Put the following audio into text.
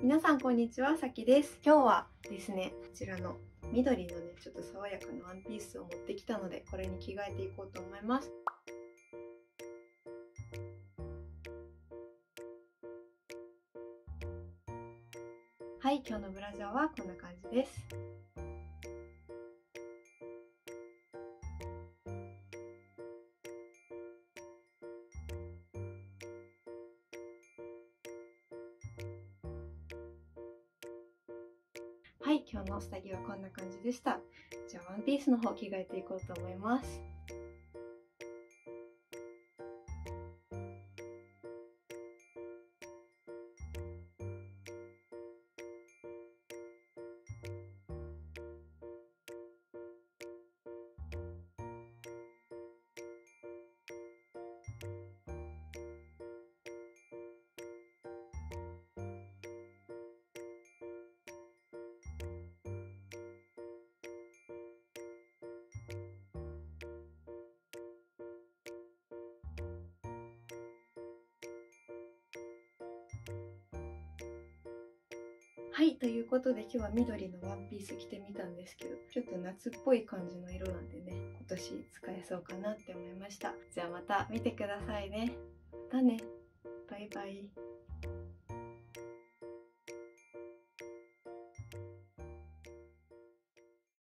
皆さんこんにちは、さきです。今日はですね、こちらの緑のね、ちょっと爽やかなワンピースを持ってきたので、これに着替えていこうと思います。はい、今日のブラジャーはこんな感じです。はい、今日の下着はこんな感じでした。じゃあワンピースの方着替えていこうと思います。はい、ということで今日は緑のワンピース着てみたんですけど、ちょっと夏っぽい感じの色なんでね、今年使えそうかなって思いました。じゃあまた見てくださいね。またね。バイバイ。